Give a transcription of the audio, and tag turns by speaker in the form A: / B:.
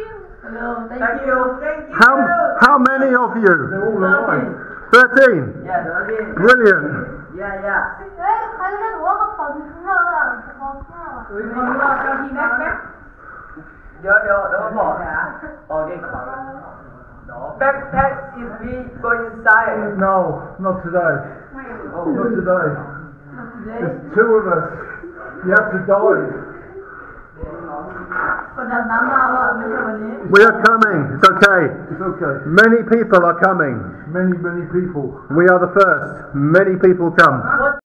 A: Hello,
B: Thank you.
C: How many of you?
D: They're all alive.
C: 13.
B: Yeah,
C: Brilliant.
B: yeah.
A: ใครเล่นหัวกระป๋องข้างหลังของข้างหลัง
B: เดี๋ยวมาบอกนะโอเคกระเป๋า Backpack is we go inside.
D: No, not today. Not today. There's two of us. You have to die.
A: คนดำน้ำมาว่ะไม่ใช่วันนี้
C: We are coming. It's okay.
D: It's okay.
C: Many people are coming.
D: Many people.
C: We are the first. Many people come.